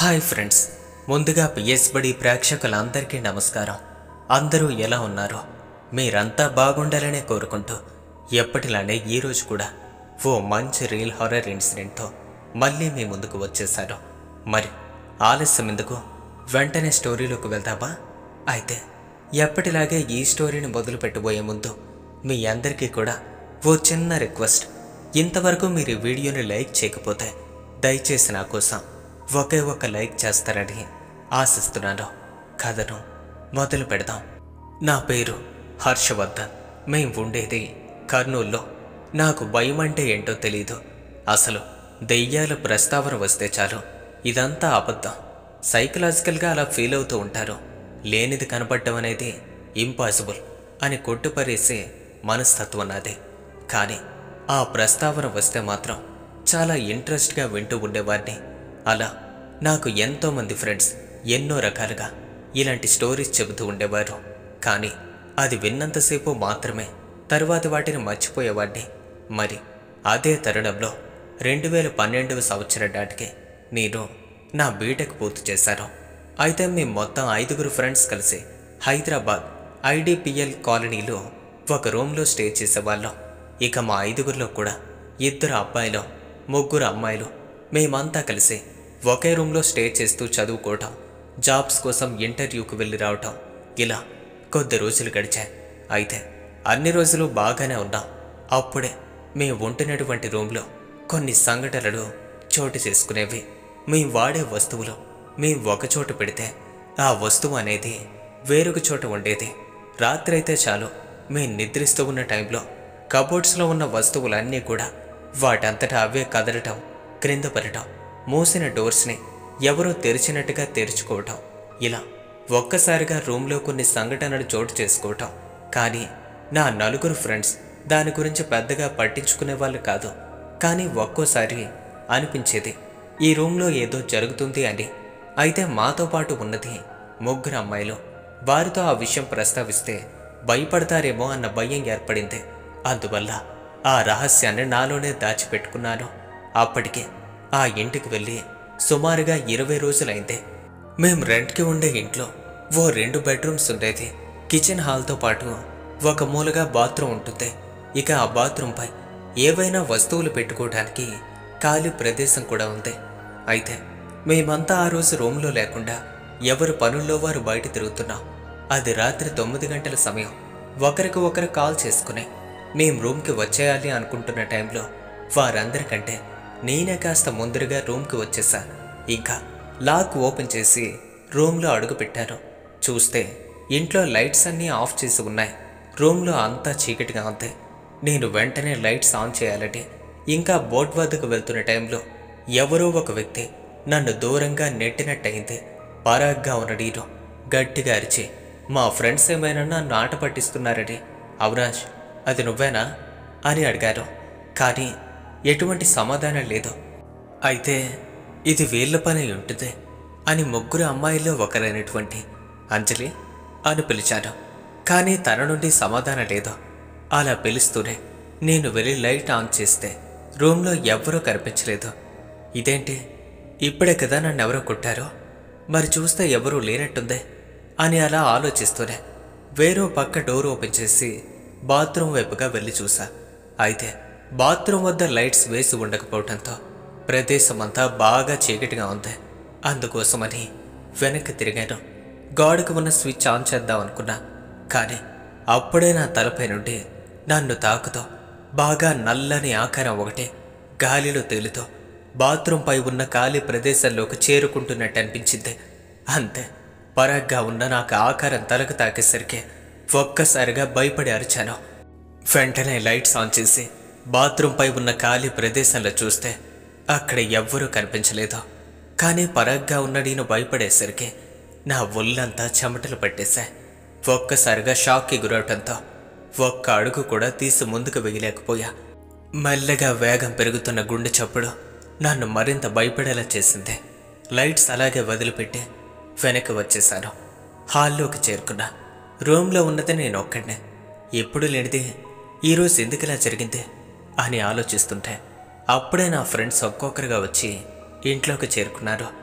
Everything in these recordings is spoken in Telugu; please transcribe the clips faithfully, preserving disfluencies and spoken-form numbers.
హాయ్ ఫ్రెండ్స్, ముందుగా పిఎస్ బడి ప్రేక్షకులందరికీ నమస్కారం. అందరూ ఎలా ఉన్నారో మీరంతా బాగుండాలనే కోరుకుంటూ ఎప్పటిలానే ఈరోజు కూడా ఓ మంచి రియల్ హారర్ ఇన్సిడెంట్తో మళ్ళీ మీ ముందుకు వచ్చేశారు. మరి ఆలస్యం ఎందుకు, వెంటనే స్టోరీలోకి వెళ్దామా? అయితే ఎప్పటిలాగే ఈ స్టోరీని మొదలు పెట్టబోయే ముందు మీ అందరికీ కూడా ఓ చిన్న రిక్వెస్ట్. ఇంతవరకు మీరు ఈ వీడియోని లైక్ చేయకపోతే దయచేసి నా కోసం ఒకే ఒక లైక్ చేస్తారని ఆశిస్తున్నాను. కథను మొదలు పెడదాం. నా పేరు హర్షవర్ధన్. మేం ఉండేది కర్నూల్లో. నాకు భయం అంటే ఏంటో తెలీదు. అసలు దెయ్యాల ప్రస్తావన వస్తే చాలు ఇదంతా అబద్ధం, సైకలాజికల్గా అలా ఫీల్ అవుతూ ఉంటారు. లేనిది కనపడటం అనేది ఇంపాసిబుల్ అని కొట్టుపరేసే మనస్తత్వం నాదే. కానీ ఆ ప్రస్తావన వస్తే మాత్రం చాలా ఇంట్రెస్ట్గా వింటూ ఉండేవాడిని. అలా నాకు ఎంతోమంది ఫ్రెండ్స్ ఎన్నో రకాలుగా ఇలాంటి స్టోరీస్ చెబుతూ ఉండేవారు. కానీ అది విన్నంతసేపు మాత్రమే, తరువాత వాటిని మర్చిపోయేవాడిని. మరి అదే తరుణంలో రెండు వేల పన్నెండవ సంవత్సరం నాటికి నేను నా బీటెక్ పూర్తి చేశాను. అయితే మేము మొత్తం ఐదుగురు ఫ్రెండ్స్ కలిసి హైదరాబాద్ ఐడిపిఎల్ కాలనీలో ఒక రూమ్లో స్టే చేసేవాళ్ళం. ఇక మా ఐదుగురిలో కూడా ఇద్దరు అబ్బాయిలు, ముగ్గురు అమ్మాయిలు. మేమంతా కలిసి ఒకే రూమ్లో స్టే చేస్తూ చదువుకోవటం, జాబ్స్ కోసం ఇంటర్వ్యూకి వెళ్ళి రావటం, ఇలా కొద్ది రోజులు గడిచాయి. అయితే అన్ని రోజులు బాగానే ఉన్నాం. అప్పుడే మేము ఉంటున్నటువంటి రూమ్లో కొన్ని సంఘటనలు చోటు చేసుకునేవి. మేము వాడే వస్తువులు మేము ఒకచోట పెడితే ఆ వస్తువు అనేది వేరొక చోట ఉండేది. రాత్రి అయితే చాలు, మేము నిద్రిస్తూ ఉన్న టైంలో కబోర్డ్స్లో ఉన్న వస్తువులన్నీ కూడా వాటంతటా అవే కదలటం, క్రింద పడటం, మూసిన డోర్స్ని ఎవరో తెరిచినట్టుగా తెరుచుకోవటం, ఇలా ఒక్కసారిగా రూమ్లో కొన్ని సంఘటనలు చోటు చేసుకోవటం. కానీ నా నలుగురు ఫ్రెండ్స్ దాని గురించి పెద్దగా పట్టించుకునే వాళ్ళు కాదు. కానీ ఒక్కోసారి అనిపించేది ఈ రూమ్లో ఏదో జరుగుతుంది అని. అయితే మాతో పాటు ఉన్నది ముగ్గురు అమ్మాయిలు. వారితో ఆ విషయం ప్రస్తావిస్తే భయపడతారేమో అన్న భయం ఏర్పడింది. అందువల్ల ఆ రహస్యాన్ని నాలోనే దాచిపెట్టుకున్నాను. అప్పటికే ఆ ఇంటికి వెళ్ళి సుమారుగా ఇరవై రోజులైంది. మేం రెంట్కి ఉండే ఇంట్లో ఓ రెండు బెడ్రూమ్స్ ఉండేది. కిచెన్ హాల్తో పాటు ఒక మూలగా బాత్రూమ్ ఉంటుంది. ఇక ఆ బాత్రూంపై ఏవైనా వస్తువులు పెట్టుకోవడానికి ఖాళీ ప్రదేశం కూడా ఉంది. అయితే మేమంతా ఆ రోజు రూమ్లో లేకుండా ఎవరు పనుల్లో వారు బయట తిరుగుతున్నాం. అది రాత్రి తొమ్మిది గంటల సమయం. ఒకరికి ఒకరు కాల్ చేసుకుని మేం రూమ్కి వచ్చేయాలి అనుకుంటున్న టైంలో వారందరికంటే నేనే కాస్త ముందరగా రూమ్కి వచ్చేసా. ఇంకా లాక్ ఓపెన్ చేసి రూమ్లో అడుగు పెట్టాను. చూస్తే ఇంట్లో లైట్స్ అన్నీ ఆఫ్ చేసి ఉన్నాయి. రూమ్లో అంతా చీకటిగా ఉంది. నేను వెంటనే లైట్స్ ఆన్ చేయాలని ఇంకా బోట్ వద్దకు వెళ్తున్న టైంలో ఎవరో ఒక వ్యక్తి నన్ను దూరంగా నెట్టినట్టయింది. పరాగ్గా ఉన్న నేను గట్టిగా అరిచి మా ఫ్రెండ్స్ ఏమైనా నన్ను ఆట పట్టిస్తున్నారని, అవినాష్ అది నువ్వేనా అని అడిగారు. కానీ ఎటువంటి సమాధానం లేదు. అయితే ఇది వీళ్ళ పని ఉంటుంది అని ముగ్గురు అమ్మాయిల్లో ఒకరైనటువంటి అంజలి అని పిలిచాను. కానీ తన నుండి సమాధానం లేదు. అలా పిలుస్తూనే నేను వెళ్ళి లైట్ ఆన్ చేస్తే రూమ్లో ఎవ్వరూ కనిపించలేదు. ఇదేంటి, ఇప్పుడే కదా నన్ను ఎవరో కొట్టారో, మరి చూస్తే ఎవరూ లేనట్టుందే అని అలా ఆలోచిస్తూనే వేరో పక్క డోర్ ఓపెన్ చేసి బాత్రూమ్ వైపుగా వెళ్ళి చూసా. అయితే బాత్రూమ్ వద్ద లైట్స్ వేసి ఉండకపోవడంతో ప్రదేశం అంతా బాగా చీకటిగా ఉంది. అందుకోసమని వెనక్కి తిరిగాను. గాడుకు ఉన్న స్విచ్ ఆన్ చేద్దాం అనుకున్నా. కానీ అప్పుడే నా తలపై నుండి నన్ను తాకుతో బాగా నల్లని ఆకారం ఒకటి గాలిలో తేలుతో బాత్రూంపై ఉన్న ఖాళీ ప్రదేశంలోకి చేరుకుంటున్నట్టు అనిపించింది. అంతే, పరాగ్గా ఉన్న నాకు ఆకారం తలకు తాకేసరికి ఒక్కసారిగా భయపడి అరిచాను. వెంటనే లైట్స్ ఆన్ చేసి బాత్రూంపై ఉన్న ఖాళీ ప్రదేశంలో చూస్తే అక్కడ ఎవ్వరూ కనిపించలేదు. కానీ పరాగ్గా ఉన్న నేను భయపడేసరికి నా ఒళ్ళంతా చెమటలు పట్టేశాయి. ఒక్కసారిగా షాక్కి గురవటంతో ఒక్క అడుగు కూడా తీసి ముందుకు వేయలేకపోయా. మెల్లగా వేగం పెరుగుతున్న గుండె చప్పుడు నన్ను మరింత భయపడేలా చేసింది. లైట్స్ అలాగే వదిలిపెట్టి వెనక్కి వచ్చేశాను. హాల్లోకి చేరుకున్నా. రూమ్లో ఉన్నది నేను ఒక్కడినే. ఎప్పుడు లేనిది ఈరోజు ఎందుకులా జరిగింది అని ఆలోచిస్తుంటే అప్పుడే నా ఫ్రెండ్స్ ఒక్కొక్కరుగా వచ్చి ఇంట్లోకి చేరుకున్నారు.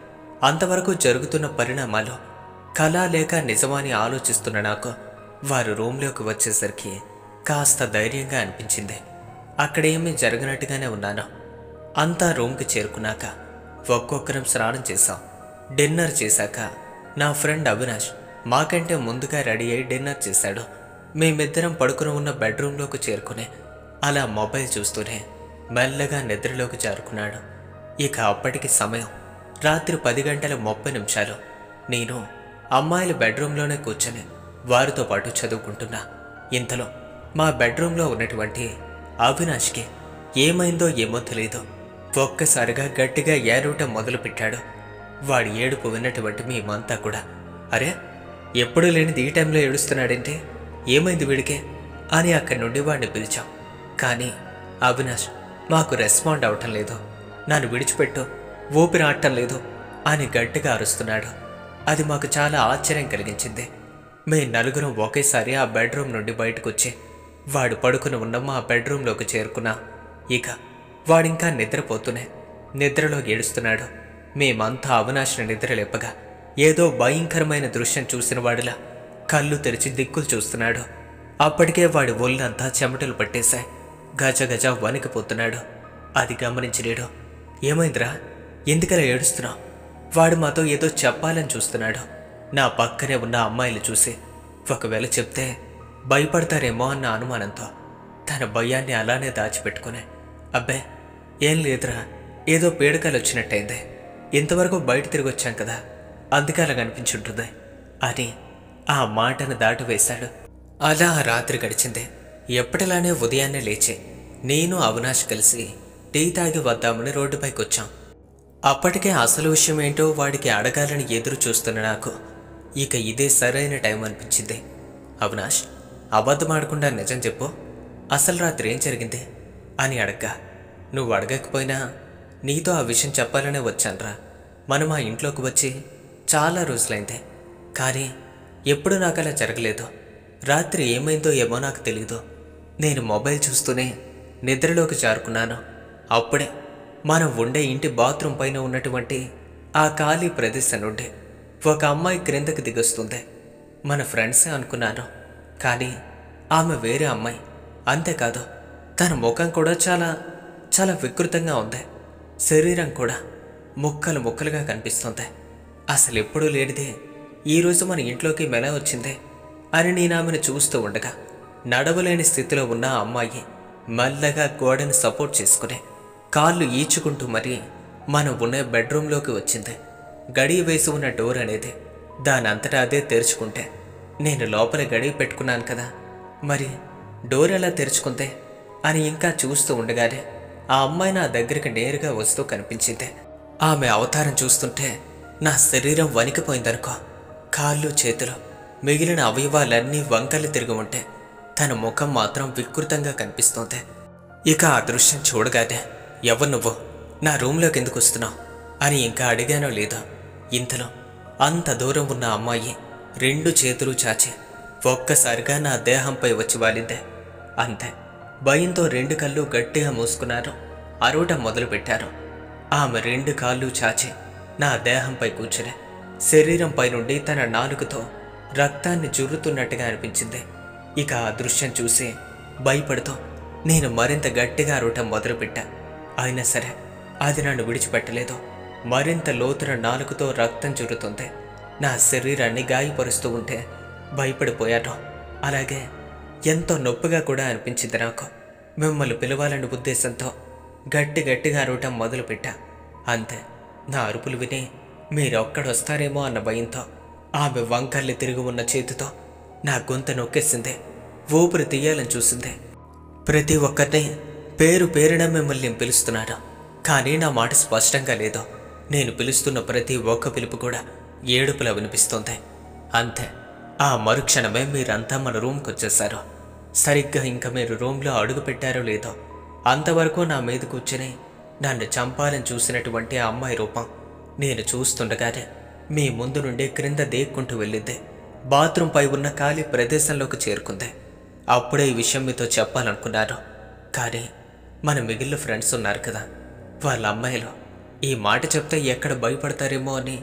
అంతవరకు జరుగుతున్న పరిణామాలు కళ లేక నిజమని ఆలోచిస్తున్న నాకు వారు రూమ్లోకి వచ్చేసరికి కాస్త ధైర్యంగా అనిపించింది. అక్కడేమీ జరగనట్టుగానే ఉన్నాను. అంతా రూమ్కి చేరుకున్నాక ఒక్కొక్కరం స్నానం చేశాం. డిన్నర్ చేశాక నా ఫ్రెండ్ అవినాష్ మాకంటే ముందుగా రెడీ అయి డిన్నర్ చేశాడు. మేమిద్దరం పడుకుని ఉన్న బెడ్రూమ్లోకి చేరుకుని అలా మొబైల్ చూస్తూనే మెల్లగా నిద్రలోకి జారుకున్నాడు. ఇక అప్పటికి సమయం రాత్రి పది గంటల ముప్పై నిమిషాలు. నేను అమ్మాయిల బెడ్రూమ్లోనే కూర్చొని వారితో పాటు చదువుకుంటున్నా. ఇంతలో మా బెడ్రూమ్లో ఉన్నటువంటి అవినాష్కి ఏమైందో ఏమో తెలీదు, ఒక్కసారిగా గట్టిగా ఏడవటం మొదలుపెట్టాడు. వాడి ఏడుపు విన్నటువంటి మేమంతా కూడా అరే ఎప్పుడు లేనిది ఈ టైంలో ఏడుస్తున్నాడంటే ఏమైంది వీడికే అని అక్కడి నుండి వాడిని పిలిచాం. కానీ అవినాష్ మాకు రెస్పాండ్ అవటం లేదు. నన్ను విడిచిపెట్టు, ఊపిరి ఆడటం లేదు అని గట్టిగా అరుస్తున్నాడు. అది మాకు చాలా ఆశ్చర్యం కలిగించింది. మే నలుగురం ఒకేసారి ఆ బెడ్రూమ్ నుండి బయటకు వచ్చి వాడు పడుకుని ఉన్న మా బెడ్రూమ్లోకి చేరుకున్నా. ఇక వాడింకా నిద్రపోతూనే నిద్రలో ఏడుస్తున్నాడు. మేమంతా అవినాష్ని నిద్రలేపగా ఏదో భయంకరమైన దృశ్యం చూసిన వాడిలా కళ్ళు తెరిచి దిక్కులు చూస్తున్నాడు. అప్పటికే వాడి ఒళ్ళంతా చెమటలు పట్టేశాయి. గజ గజ వణికిపోతున్నాడు. అది గమనించలేడు. ఏమైందిరా, ఎందుకలా ఏడుస్తున్నావు? వాడు మాతో ఏదో చెప్పాలని చూస్తున్నాడు. నా పక్కనే ఉన్న అమ్మాయిలు చూసి ఒకవేళ చెప్తే భయపడతారేమో అన్న అనుమానంతో తన భయాన్ని అలానే దాచిపెట్టుకునే అబ్బే ఏం లేదురా, ఏదో పీడకలు వచ్చినట్టయింది, ఇంతవరకు బయట తిరిగి వచ్చాం కదా అందుకే అలా కనిపించుంటుంది అని ఆ మాటను దాటివేశాడు. అలా రాత్రి గడిచింది. ఎప్పటిలానే ఉదయాన్నే లేచి నేను అవినాష్ కలిసి టీ తాగి వద్దామని రోడ్డుపైకి వచ్చాం. అప్పటికే అసలు విషయం ఏంటో వాడికి అడగాలని ఎదురు చూస్తున్న నాకు ఇక ఇదే సరైన టైం అనిపించింది. అవినాష్, అబద్ధమాడకుండా నిజం చెప్పు, అసలు రాత్రి ఏం జరిగింది అని అడగ్గా, నువ్వు అడగకపోయినా నీతో ఆ విషయం చెప్పాలనే వచ్చానురా. మనం ఆ ఇంట్లోకి వచ్చి చాలా రోజులైంది, కానీ ఎప్పుడు నాకు అలా జరగలేదు. రాత్రి ఏమైందో ఏమో నాకు తెలీదు. నేను మొబైల్ చూస్తూనే నిద్రలోకి జారుకున్నాను. అప్పుడే మనం ఉండే ఇంటి బాత్రూమ్ పైన ఉన్నటువంటి ఆ ఖాళీ ప్రదేశం నుండి ఒక అమ్మాయి క్రిందకి దిగొస్తుంది. మన ఫ్రెండ్సే అనుకున్నాను, కానీ ఆమె వేరే అమ్మాయి. అంతేకాదు తన ముఖం కూడా చాలా చాలా వికృతంగా ఉంది. శరీరం కూడా ముక్కలు ముక్కలుగా కనిపిస్తుంది. అసలు ఎప్పుడూ లేనిదే ఈరోజు మన ఇంట్లోకి మెల వచ్చిందే అని నేను ఆమెను చూస్తూ ఉండగా నడవలేని స్థితిలో ఉన్న ఆ అమ్మాయి మెల్లగా గోడను సపోర్ట్ చేసుకుని కాళ్ళు ఈచుకుంటూ మరీ మనం ఉన్న బెడ్రూమ్లోకి వచ్చింది. గడియ వేసి ఉన్న డోర్ అనేది దాని అంతటా అదే తెరుచుకుంటే నేను లోపల గడియ పెట్టుకున్నాను కదా, మరి డోర్ ఎలా తెరుచుకుందే అని ఇంకా చూస్తూ ఉండగానే ఆ అమ్మాయి నా దగ్గరికి నేరుగా వస్తూ కనిపించింది. ఆమె అవతారం చూస్తుంటే నా శరీరం వణికిపోయిందనుకో. కాళ్ళు చేతులు మిగిలిన అవయవాలన్నీ వంకలు తిరిగి ఉంటే తన ముఖం మాత్రం వికృతంగా కనిపిస్తోంది. ఇక ఆ దృశ్యం చూడగానే ఎవరు నువ్వు, నా రూమ్లోకి ఎందుకు వస్తున్నావు అని ఇంకా అడిగానో లేదో ఇంతలో అంత దూరం ఉన్న అమ్మాయి రెండు చేతులు చాచి ఒక్కసారిగా నా దేహంపై వచ్చి వాలిందే. అంతే, భయంతో రెండు కళ్ళు గట్టిగా మూసుకున్నారు. అరవటం మొదలుపెట్టారు. ఆమె రెండు కాళ్ళు చాచి నా దేహంపై కూర్చుని శరీరంపై నుండి తన నాలుకతో రక్తాన్ని జుర్రుతున్నట్టుగా అనిపించింది. ఇక ఆ దృశ్యం చూసి భయపడుతూ నేను మరింత గట్టిగా అరవటం మొదలుపెట్టా. అయినా సరే అది నన్ను విడిచిపెట్టలేదు. మరింత లోతున నాలుకతో రక్తం జురుతుంది. నా శరీరాన్ని గాయపరుస్తూ ఉంటే భయపడిపోయాను. అలాగే ఎంతో నొప్పిగా కూడా అనిపించింది నాకు. మిమ్మల్ని పిలవాలని ఉద్దేశంతో గట్టి గట్టిగా అరవటం మొదలుపెట్టా. అంతే, నా అరుపులు విని మీరొక్కడొస్తారేమో అన్న భయంతో ఆమె వంకర్లు తిరిగి ఉన్న చేతితో నా గొంతు నొక్కేసింది. ఊపిరి తీయాలని చూసింది. ప్రతి ఒక్కరిని పేరు పేరున మిమ్మల్ని నేను పిలుస్తున్నాను, కానీ నా మాట స్పష్టంగా లేదు. నేను పిలుస్తున్న ప్రతి ఒక్క పిలుపు కూడా ఏడుపులా వినిపిస్తోంది. అంతే, ఆ మరుక్షణమే మీరంతా మన రూమ్కి వచ్చేశారు. సరిగ్గా ఇంకా మీరు రూమ్లో అడుగు పెట్టారో లేదో అంతవరకు నా మీద కూర్చొని నన్ను చంపాలని చూసినటువంటి ఆ అమ్మాయి రూపం నేను చూస్తుండగానే మీ ముందు నుండి క్రింద దేక్కుంటూ వెళ్ళింది. బాత్రూమ్ పై ఉన్న ఖాళీ ప్రదేశంలోకి చేరుకుంది. అప్పుడే ఈ విషయం మీతో చెప్పాలనుకున్నాను, కానీ మన మిగిలిన ఫ్రెండ్స్ ఉన్నారు కదా, వాళ్ళ అమ్మాయిలు ఈ మాట చెప్తే ఎక్కడ భయపడతారేమో అని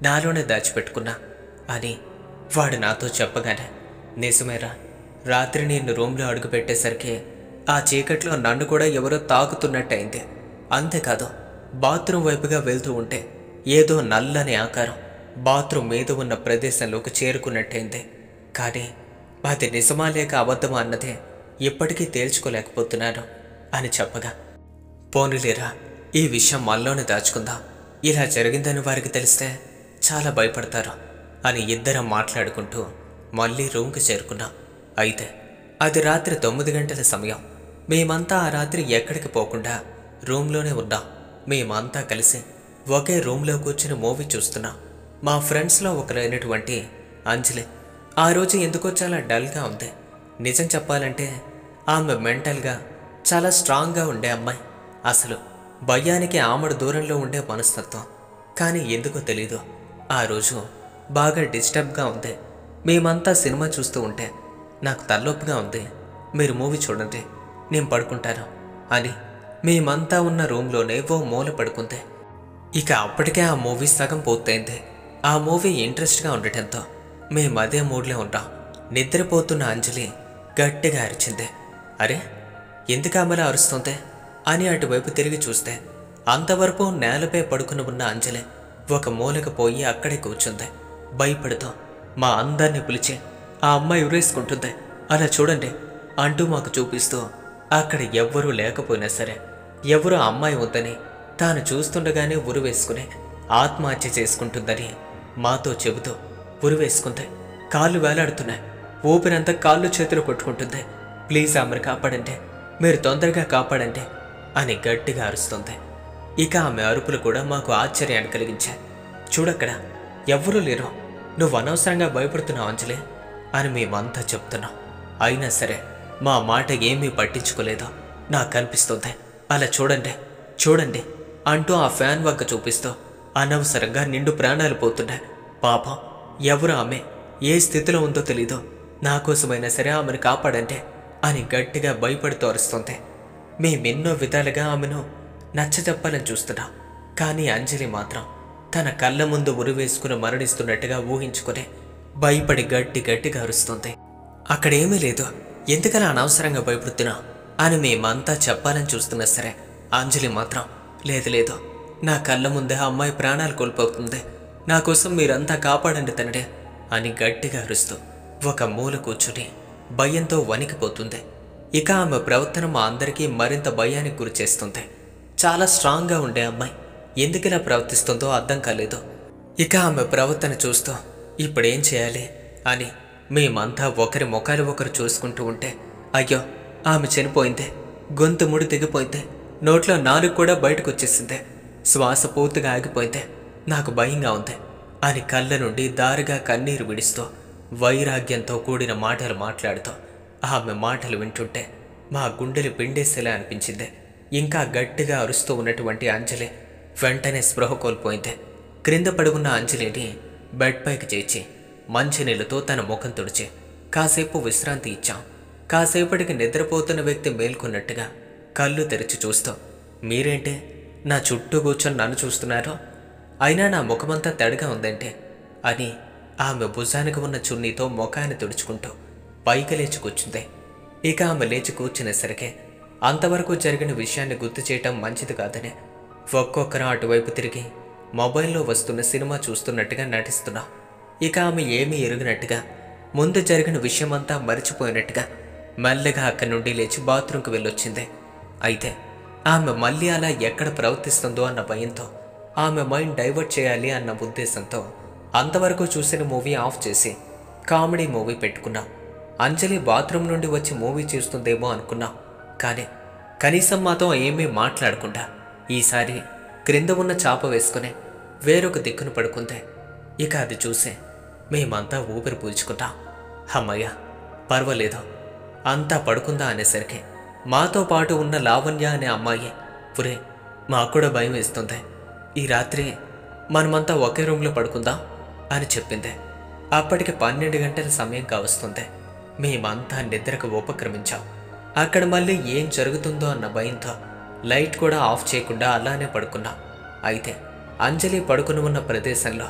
నాలోనే దాచిపెట్టుకున్నా అని వాడు నాతో చెప్పగానే, నిజమేరా, రాత్రి నేను రూమ్లో అడుగు పెట్టేసరికి ఆ చీకట్లో నన్ను కూడా ఎవరో తాకుతున్నట్టయింది. అంతేకాదు, బాత్రూమ్ వైపుగా వెళ్తూ ఉంటే ఏదో నల్లని ఆకారం బాత్రూమ్ మీద ఉన్న ప్రదేశంలోకి చేరుకున్నట్టయింది. కానీ అది నిజమా లేక అబద్ధమా అన్నదే ఇప్పటికీ తేల్చుకోలేకపోతున్నాను అని చెప్పగా, పోనీలేరా, ఈ విషయం మనలోనే దాచుకుందాం, ఇలా జరిగిందని వారికి తెలిస్తే చాలా భయపడతారు అని ఇద్దరం మాట్లాడుకుంటూ మళ్ళీ రూమ్కి చేరుకున్నాం. అయితే అది రాత్రి తొమ్మిది గంటల సమయం. మేమంతా ఆ రాత్రి ఎక్కడికి పోకుండా రూమ్లోనే ఉన్నాం. మేమంతా కలిసి ఒకే రూమ్లో కూర్చుని మూవీ చూస్తున్నాం. మా ఫ్రెండ్స్లో ఒకరైనటువంటి అంజలి ఆ రోజు ఎందుకో చాలా డల్గా ఉంది. నిజం చెప్పాలంటే ఆమె మెంటల్గా చాలా స్ట్రాంగ్గా ఉండే అమ్మాయి. అసలు భయానికి ఆమెడు దూరంలో ఉండే మనస్తత్వం. కానీ ఎందుకో తెలీదు, ఆ రోజు బాగా డిస్టర్బ్గా ఉంది. మేమంతా సినిమా చూస్తూ ఉంటే, నాకు తలనొప్పిగా ఉంది, మీరు మూవీ చూడండి, నేను పడుకుంటాను అని మేమంతా ఉన్న రూమ్లోనే ఓ మూల పడుకుంది. ఇక అప్పటికే ఆ మూవీ సగం పూర్తయింది. ఆ మూవీ ఇంట్రెస్ట్గా ఉండటంతో మేము అదే మూడ్లో ఉంటాం. నిద్రపోతున్న అంజలి గట్టిగా అరిచింది. అరే, ఎందుకు అమలా అరుస్తుంది అని అటువైపు తిరిగి చూస్తే అంతవరకు నేలపై పడుకుని ఉన్న అంజలి ఒక మూలకు పోయి అక్కడే కూర్చుంది. భయపడుతూ మా అందరినీ పిలిచి, ఆ అమ్మాయి ఉరేసుకుంటుంది, అలా చూడండి అంటూ మాకు చూపిస్తూ, అక్కడ ఎవ్వరూ లేకపోయినా సరే ఎవరో అమ్మాయి ఉందని తాను చూస్తుండగానే ఉరివేసుకుని ఆత్మహత్య చేసుకుంటుందని మాతో చెబుతూ ఉరివేసుకుంది. కాళ్ళు వేలాడుతున్నాయి, ఊపిరంతా కాళ్ళు చేతులు కొట్టుకుంటుంది. ప్లీజ్ ఆమెను కాపాడండి, మీరు తొందరగా కాపాడండి అని గట్టిగా అరుస్తుంది. ఇక ఆమె అరుపులు కూడా మాకు ఆశ్చర్యాన్ని కలిగించాయి. చూడక్కడ ఎవ్వరూ లేరు, నువ్వు అనవసరంగా భయపడుతున్నావు అంజలి అని మేమంతా చెప్తున్నాం. అయినా సరే మా మాట ఏమీ పట్టించుకోలేదో నాకు అనిపిస్తుంది. అలా చూడండి చూడండి అంటూ ఆ ఫ్యాన్ వంక చూపిస్తూ అనవసరంగా నిండు ప్రాణాలు పోతున్నాయి. పాపం, ఎవరు ఆమె, ఏ స్థితిలో ఉందో తెలీదు, నా కోసమైనా సరే ఆమెను కాపాడంటే అని గట్టిగా భయపడుతూ అరుస్తుంది. మేమెన్నో విధాలుగా ఆమెను నచ్చ చెప్పాలని చూస్తున్నాం. కానీ అంజలి మాత్రం తన కళ్ళ ముందు ఉరివేసుకుని మరణిస్తున్నట్టుగా ఊహించుకుని భయపడి గట్టి గట్టిగా అరుస్తుంది. అక్కడేమీ లేదు, ఎందుకలా అనవసరంగా భయపడుతున్నావు అని మేమంతా చెప్పాలని చూస్తున్నా సరే అంజలి మాత్రం లేదు లేదు, నా కళ్ళ ముందే ఆ అమ్మాయి ప్రాణాలు కోల్పోతుంది, నా కోసం మీరంతా కాపాడండి తనడే అని గట్టిగా అరుస్తూ ఒక మూల కూర్చుని భయంతో వణికిపోతుంది. ఇక ఆమె ప్రవర్తన మా అందరికీ మరింత భయానికి గురి చేస్తుంది. చాలా స్ట్రాంగ్గా ఉండే అమ్మాయి ఎందుకిలా ప్రవర్తిస్తుందో అర్థం కాలేదు. ఇక ఆమె ప్రవర్తన చూస్తూ ఇప్పుడేం చేయాలి అని మేమంతా ఒకరి ముఖాలు ఒకరు చూసుకుంటూ ఉంటే, అయ్యో ఆమె చనిపోయిందే, గొంతు ముడి తెగిపోయిందే, నోట్లో నాలుగు కూడా బయటకు వచ్చేసిందే, శ్వాస పూర్తిగా ఆగిపోయిందే, నాకు భయంగా ఉంది అని కళ్ళ నుండి దారిగా కన్నీరు విడుస్తూ వైరాగ్యంతో కూడిన మాటలు మాట్లాడుతూ ఆమె మాటలు వింటుంటే మా గుండెలు పిండేసేలా అనిపించింది. ఇంకా గట్టిగా అరుస్తూ ఉన్నటువంటి అంజలి వెంటనే స్పృహ కోల్పోయింది. క్రింద పడి ఉన్న అంజలిని బెడ్ పైకి చేర్చి మంచినీళ్ళతో తన ముఖం తుడిచి కాసేపు విశ్రాంతి ఇచ్చాం. కాసేపటికి నిద్రపోతున్న వ్యక్తి మేల్కొన్నట్టుగా కళ్ళు తెరిచి చూస్తూ, మీరేంటే నా చుట్టూ కూర్చొని నన్ను చూస్తున్నారో, అయినా నా ముఖమంతా తడిగా ఉందంటే అని ఆమె భుజానికి ఉన్న చున్నీతో ముఖాన్ని తుడుచుకుంటూ పైకి లేచి కూర్చుంది. ఇక ఆమె లేచి కూర్చునేసరికి అంతవరకు జరిగిన విషయాన్ని గుర్తు చేయటం మంచిది కాదని ఒక్కొక్కరు అటువైపు తిరిగి మొబైల్లో వస్తున్న సినిమా చూస్తున్నట్టుగా నటిస్తున్నా. ఇక ఆమె ఏమీ ఎరుగినట్టుగా ముందు జరిగిన విషయమంతా మరిచిపోయినట్టుగా మెల్లగా అక్కడి నుండి లేచి బాత్రూంకి వెళ్ళొచ్చింది. అయితే ఆమె మళ్ళీ అలా ఎక్కడ ప్రవర్తిస్తుందో అన్న భయంతో, ఆమె మైండ్ డైవర్ట్ చేయాలి అన్న ఉద్దేశంతో అంతవరకు చూసిన మూవీ ఆఫ్ చేసి కామెడీ మూవీ పెట్టుకున్నాం. అంజలి బాత్రూమ్ నుండి వచ్చి మూవీ చూస్తుందేమో అనుకున్నాం. కానీ కనీసం మాతో ఏమీ మాట్లాడకుండా ఈసారి క్రింద ఉన్న చాప వేసుకుని వేరొక దిక్కును పడుకుంది. ఇక అది చూసే మేమంతా ఊపిరి పీల్చుకుంటాం. అమ్మయ్య, పర్వాలేదు, అంతా పడుకుందా అనేసరికి మాతో పాటు ఉన్న లావణ్య అనే అమ్మాయి, పురే మాకు కూడా భయం వేస్తుంది, ఈ రాత్రి మనమంతా ఒకే రూమ్లో పడుకుందాం అని చెప్పింది. అప్పటికి పన్నెండు గంటల సమయం కావస్తుంది. మేమంతా నిద్రకు ఉపక్రమించాం. అక్కడ మళ్ళీ ఏం జరుగుతుందో అన్న భయంతో లైట్ కూడా ఆఫ్ చేయకుండా అలానే పడుకున్నాం. అయితే అంజలి పడుకుని ఉన్న ప్రదేశంలో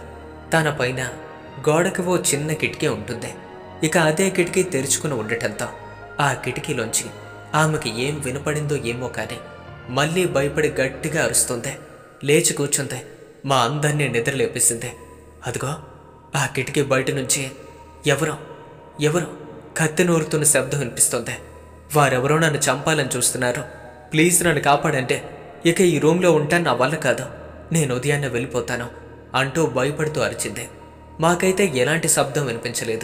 తన పైన గోడకి ఓ చిన్న కిటికీ ఉంటుంది. ఇక అదే కిటికీ తెరుచుకుని ఉండటంతో ఆ కిటికీలోంచి ఆమెకి ఏం వినపడిందో ఏమో కానీ మళ్ళీ భయపడి గట్టిగా అరుస్తుంది. లేచి కూర్చుంది. మా అందరినీ నిద్రలేపేసింది. అదిగో ఆ కిటికీ బయట నుంచి ఎవరో ఎవరో కత్తి నూరుతున్న శబ్దం వినిపిస్తుంది. వారెవరో నన్ను చంపాలని చూస్తున్నారు. ప్లీజ్ నన్ను కాపాడంటే ఇక ఈ రూమ్లో ఉంటాను, నా వల్ల కాదు, నేను ఉదయాన్నే వెళ్ళిపోతాను అంటూ భయపడుతూ అరిచింది. మాకైతే ఎలాంటి శబ్దం వినిపించలేదు.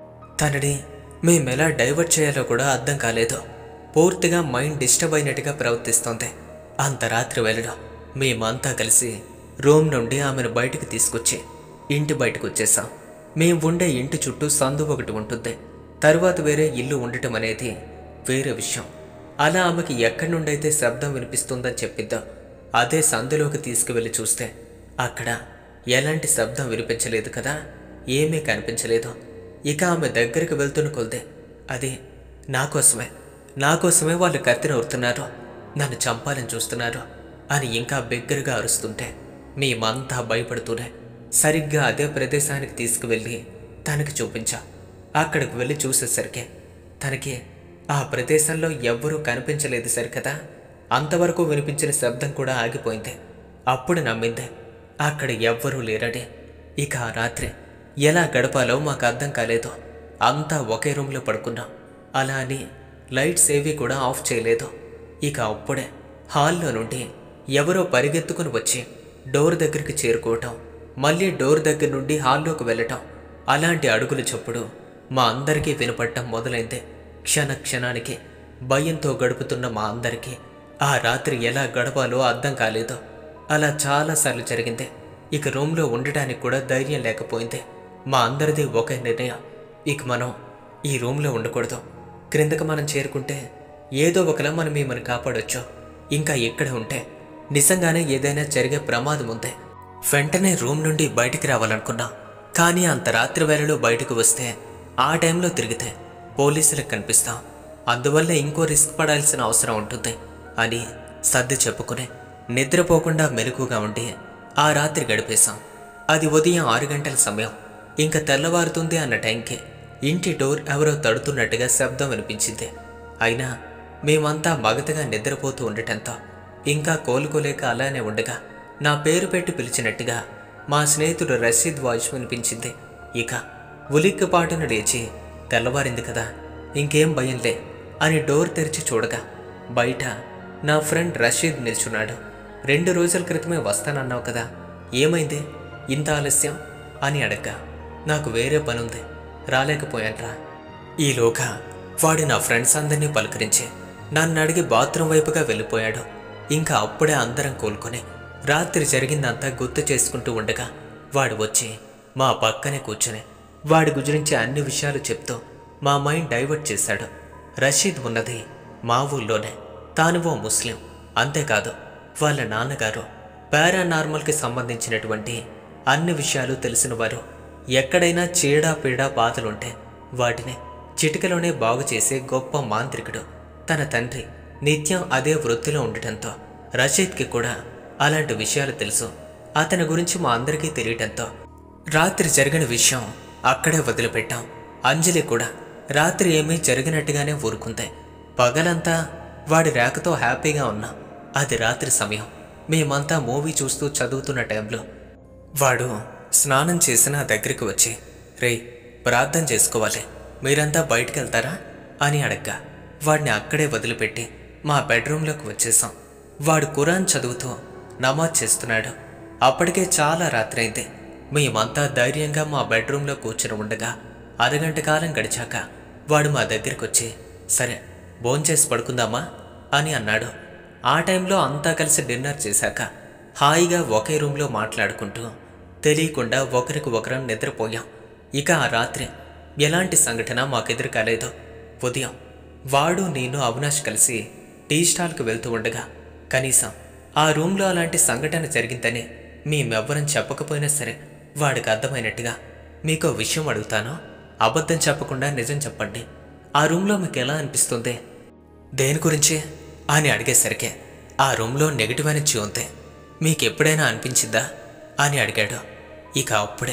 తనని మేమెలా డైవర్ట్ చేయాలో కూడా అర్థం కాలేదు. పూర్తిగా మైండ్ డిస్టర్బ్ అయినట్టుగా ప్రవర్తిస్తోంది. అంత రాత్రి వెళ్ళడం మేమంతా కలిసి రూమ్ నుండి ఆమెను బయటకు తీసుకొచ్చి ఇంటి బయటకు వచ్చేసాం. మేము ఉండే ఇంటి చుట్టూ సందు ఒకటి ఉంటుంది. తరువాత వేరే ఇల్లు ఉండటం అనేది వేరే విషయం. అలా ఆమెకి ఎక్కడి నుండైతే శబ్దం వినిపిస్తుందని చెప్పిందో అదే సందులోకి తీసుకువెళ్ళి చూస్తే అక్కడ ఎలాంటి శబ్దం వినిపించలేదు కదా, ఏమీ కనిపించలేదు. ఇక ఆమె దగ్గరికి వెళ్తున్న కొలదే అది నాకోసమే నాకోసమే వాళ్ళు కత్తి నూరుతున్నారు, నన్ను చంపాలని చూస్తున్నారు అని ఇంకా బిగ్గరగా అరుస్తుంటే మేమంతా భయపడుతూనే సరిగ్గా అదే ప్రదేశానికి తీసుకువెళ్ళి తనకి చూపించా. అక్కడికి వెళ్ళి చూసేసరికి తనకి ఆ ప్రదేశంలో ఎవ్వరూ కనిపించలేదు సరికదా. అంతవరకు వినిపించిన శబ్దం కూడా ఆగిపోయింది. అప్పుడు నమ్మింది అక్కడ ఎవ్వరూ లేరని. ఇక ఆ రాత్రి ఎలా గడపాలో మాకు అర్థం కాలేదు. అంతా ఒకే రూమ్లో పడుకున్నాం. అలా అని లైట్స్ ఏవి కూడా ఆఫ్ చేయలేదు. ఇక అప్పుడే హాల్లో నుండి ఎవరో పరిగెత్తుకుని వచ్చి డోర్ దగ్గరికి చేరుకోవటం, మళ్ళీ డోర్ దగ్గర నుండి హాల్లోకి వెళ్ళటం, అలాంటి అడుగుల చప్పుడు మా అందరికీ వినపడటం మొదలైంది. క్షణ క్షణానికి భయంతో గడుపుతున్న మా అందరికీ ఆ రాత్రి ఎలా గడపాలో అర్థం కాలేదు. అలా చాలాసార్లు జరిగింది. ఇక రూమ్లో ఉండటానికి కూడా ధైర్యం లేకపోయింది. మా అందరిది ఒకే నిర్ణయం, ఇక మనం ఈ రూమ్లో ఉండకూడదు. క్రిందకు మనం చేరుకుంటే ఏదో ఒకలా మనం మిమ్మల్ని కాపాడొచ్చు. ఇంకా ఇక్కడ ఉంటే నిజంగానే ఏదైనా జరిగే ప్రమాదం ఉంది. వెంటనే రూమ్ నుండి బయటికి రావాలనుకున్నాం. కానీ అంత రాత్రి వేళలో బయటకు వస్తే ఆ టైంలో తిరిగితే పోలీసులకు కనిపిస్తాం. అందువల్ల ఇంకో రిస్క్ పడాల్సిన అవసరం ఉంటుంది అని సర్ది చెప్పుకుని నిద్రపోకుండా మెలకుగా ఉండి ఆ రాత్రి గడిపేశాం. అది ఉదయం ఆరు గంటల సమయం. ఇంకా తెల్లవారుతుంది అన్న టైంకి ఇంటి డోర్ ఎవరో తడుతున్నట్టుగా శబ్దం వినిపించింది. అయినా మేమంతా మగతగా నిద్రపోతూ ఉండటంతో ఇంకా కోలుకోలేక అలానే ఉండగా నా పేరు పెట్టి పిలిచినట్టుగా మా స్నేహితుడు రషీద్ వాయిస్ వినిపించింది. ఇక ఉలిక్కిపాటును లేచి తెల్లవారింది కదా, ఇంకేం భయంలే అని డోర్ తెరిచి చూడగా బయట నా ఫ్రెండ్ రషీద్ నిల్చున్నాడు. రెండు రోజుల క్రితమే వస్తానన్నావు కదా, ఏమైంది ఇంత ఆలస్యం అని అడగ్గా నాకు వేరే పనుంది రాలేకపోయాన్రా. ఈలోగా వాడు నా ఫ్రెండ్స్ అందరినీ పలకరించి నన్ను అడిగి బాత్రూమ్ వైపుగా వెళ్ళిపోయాడు. ఇంకా అప్పుడే అందరం కోలుకొని రాత్రి జరిగిందంతా గుర్తు చేసుకుంటూ ఉండగా వాడు వచ్చి మా పక్కనే కూర్చుని వాడి గురించి అన్ని విషయాలు చెప్తూ మా మైండ్ డైవర్ట్ చేశాడు. రషీద్ ఉన్నది మా ఊళ్ళోనే. తాను ఓ ముస్లిం. అంతేకాదు వాళ్ళ నాన్నగారు పారానార్మల్కి సంబంధించినటువంటి అన్ని విషయాలు తెలిసినవారు. ఎక్కడైనా చీడా పీడా బాధలుంటే వాటిని చిటికలోనే బాగు చేసే గొప్ప మాంత్రికుడు. తన తండ్రి నిత్యం అదే వృత్తిలో ఉండటంతో రషీద్కి కూడా అలాంటి విషయాలు తెలుసు. అతని గురించి మా అందరికీ తెలియటంతో రాత్రి జరిగిన విషయం అక్కడే వదిలిపెట్టాం. అంజలి కూడా రాత్రి ఏమీ జరిగినట్టుగానే ఊరుకుంది. పగలంతా వాడి రేఖతో హ్యాపీగా ఉన్నాం. అది రాత్రి సమయం. మేమంతా మూవీ చూస్తూ చదువుతున్న టైంలో వాడు స్నానం చేసి నా దగ్గరికి వచ్చి రే ప్రార్థన చేసుకోవాలి, మీరంతా బయటికి వెళ్తారా అని అడగ్గా వాడిని అక్కడే వదిలిపెట్టి మా బెడ్రూమ్లోకి వచ్చేసాం. వాడు ఖురాన్ చదువుతూ నమాజ్ చేస్తున్నాడు. అప్పటికే చాలా రాత్రి అయింది. మేమంతా ధైర్యంగా మా బెడ్రూమ్లో కూర్చుని ఉండగా అరగంట కాలం గడిచాక వాడు మా దగ్గరికి వచ్చి సరే భోంచేసి పడుకుందామా అని అన్నాడు. ఆ టైంలో అంతా కలిసి డిన్నర్ చేశాక హాయిగా ఒకే రూమ్లో మాట్లాడుకుంటూ తెలియకుండా ఒకరికి ఒకరం నిద్రపోయాం. ఇక ఆ రాత్రి ఎలాంటి సంఘటన మాకెదురు కాలేదు. ఉదయం వాడు నేను అవినాష్ కలిసి టీ స్టాల్కి వెళ్తూ ఉండగా కనీసం ఆ రూమ్లో అలాంటి సంఘటన జరిగిందని మేమెవ్వరం చెప్పకపోయినా సరే వాడికి అర్థమైనట్టుగా మీకో విషయం అడుగుతాను, అబద్ధం చెప్పకుండా నిజం చెప్పండి, ఆ రూమ్లో మీకు ఎలా అనిపిస్తుంది? దేని గురించి అని అడిగేసరికి ఆ రూమ్లో నెగిటివ్ ఎనర్జీ ఉంది, మీకెప్పుడైనా అనిపించిందా అని అడిగాడు. ఇక అప్పుడే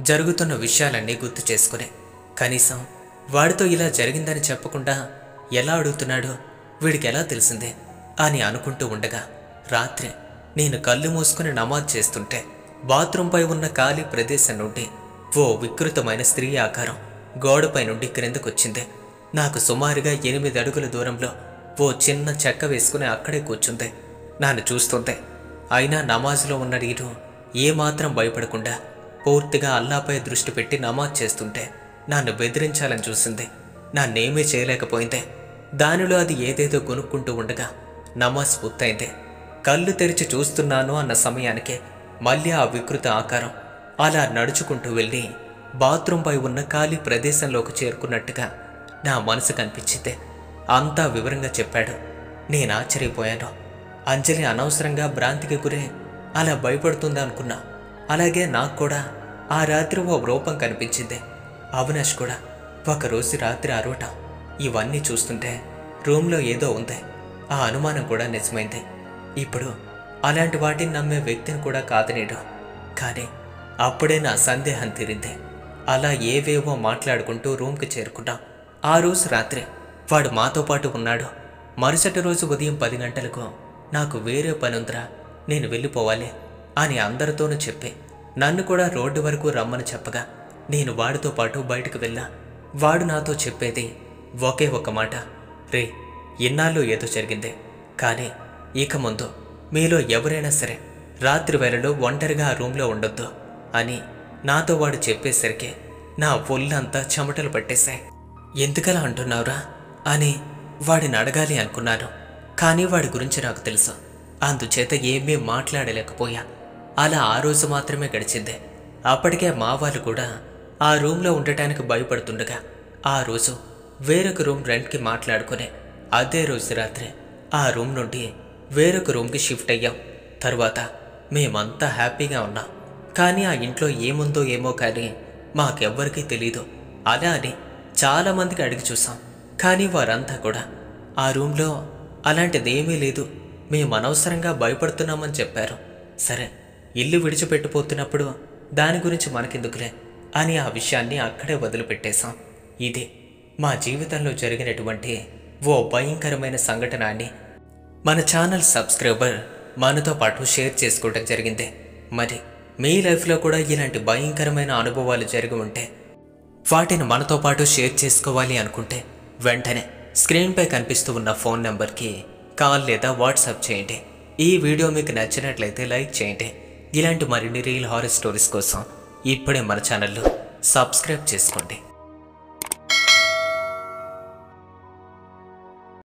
జరుగుతున్న విషయాలన్నీ గుర్తు చేసుకుని కనీసం వాడితో ఇలా జరిగిందని చెప్పకుండా ఎలా అడుగుతున్నాడో వీడికి ఎలా తెలిసిందే అని అనుకుంటూ ఉండగా రాత్రి నేను కళ్ళు మూసుకుని నమాజ్ చేస్తుంటే బాత్రూంపై ఉన్న ఖాళీ ప్రదేశం నుండి ఓ వికృతమైన స్త్రీ ఆకారం గోడపై నుండి క్రిందకొచ్చింది. నాకు సుమారుగా ఎనిమిది అడుగుల దూరంలో ఓ చిన్న చెక్క వేసుకుని అక్కడే కూర్చుంది. నన్ను చూస్తుంటే అయినా నమాజ్లో ఉన్న నేను ఏమాత్రం భయపడకుండా పూర్తిగా అల్లాపై దృష్టి పెట్టి నమాజ్ చేస్తుంటే నన్ను బెదిరించాలని చూసింది. నన్నేమీ చేయలేకపోయింది. దానిలో అది ఏదేదో కొనుక్కుంటూ ఉండగా నమాజ్ పూర్తయింది. కళ్ళు తెరిచి చూస్తున్నాను అన్న సమయానికే మళ్ళీ ఆ వికృత ఆకారం అలా నడుచుకుంటూ వెళ్ళి బాత్రూంపై ఉన్న ఖాళీ ప్రదేశంలోకి చేరుకున్నట్టుగా నా మనసు కనిపించింది. అంతా వివరంగా చెప్పాడు. నేను ఆశ్చర్యపోయాను. అంజలి అనవసరంగా భ్రాంతికి గురే అలా భయపడుతుందా అనుకున్నా. అలాగే నాకు కూడా ఆ రాత్రి ఓ రూపం కనిపించింది. అవినాష్ కూడా ఒకరోజు రాత్రి అరవటం ఇవన్నీ చూస్తుంటే రూమ్లో ఏదో ఉంది. ఆ అనుమానం కూడా నిజమైంది. ఇప్పుడు అలాంటి వాటిని నమ్మే వ్యక్తిని కూడా కాదనేడు. కానీ అప్పుడే నా సందేహం తీరింది. అలా ఏవేవో మాట్లాడుకుంటూ రూమ్కి చేరుకున్నాం. ఆ రోజు రాత్రి వాడు మాతో పాటు ఉన్నాడు. మరుసటి రోజు ఉదయం పది గంటలకు నాకు వేరే పనుందిరా, నేను వెళ్ళిపోవాలి అని అందరితోనూ చెప్పి నన్ను కూడా రోడ్డు వరకు రమ్మని చెప్పగా నేను వాడితో పాటు బయటకు వెళ్ళా. వాడు నాతో చెప్పేది ఒకే ఒక మాట, రే ఇన్నాళ్ళు ఏదో జరిగింది, కానీ ఇక ముందు మీలో ఎవరైనా సరే రాత్రి వేళలో ఒంటరిగా ఆ రూమ్లో ఉండొద్దు అని నాతో వాడు చెప్పేసరికి నా ఒళ్ళంతా చెమటలు పట్టేశాయి. ఎందుకలా అంటున్నావురా అని వాడిని అడగాలి అనుకున్నాను. కానీ వాడి గురించి నాకు తెలుసు. అందుచేత ఏమీ మాట్లాడలేకపోయా. అలా ఆ రోజు మాత్రమే గడిచింది. అప్పటికే మా వాళ్ళు కూడా ఆ రూమ్లో ఉండటానికి భయపడుతుండగా ఆ రోజు వేరొక రూమ్ రెంట్కి మాట్లాడుకుని అదే రోజు రాత్రి ఆ రూమ్ నుండి వేరొక రూమ్కి షిఫ్ట్ అయ్యాం. తర్వాత మేమంతా హ్యాపీగా ఉన్నాం. కానీ ఆ ఇంట్లో ఏముందో ఏమో కానీ మాకెవ్వరికీ తెలీదు. అలా అని చాలామందికి అడిగి చూసాం. కానీ వారంతా కూడా ఆ రూమ్లో అలాంటిదేమీ లేదు, మేము అనవసరంగా భయపడుతున్నామని చెప్పారు. సరే ఇల్లు విడిచిపెట్టిపోతున్నప్పుడు దాని గురించి మనకెందుకులే అని ఆ విషయాన్ని అక్కడే వదిలిపెట్టేశాం. ఇది మా జీవితంలో జరిగినటువంటి ఓ భయంకరమైన సంఘటన అని మన ఛానల్ సబ్స్క్రైబర్ మనతో పాటు షేర్ చేసుకోవడం జరిగింది. మరి మీ లైఫ్లో కూడా ఇలాంటి భయంకరమైన అనుభవాలు జరిగి ఉంటే వాటిని మనతో పాటు షేర్ చేసుకోవాలి అనుకుంటే వెంటనే స్క్రీన్పై కనిపిస్తూ ఉన్న ఫోన్ నెంబర్కి కాల్ లేదా వాట్సాప్ చేయండి. ఈ వీడియో మీకు నచ్చినట్లయితే లైక్ చేయండి. ఇలాంటి మరిన్ని రియల్ హారర్ స్టోరీస్ కోసం ఇప్పుడే మన ఛానల్లో సబ్స్క్రైబ్ చేసుకోండి.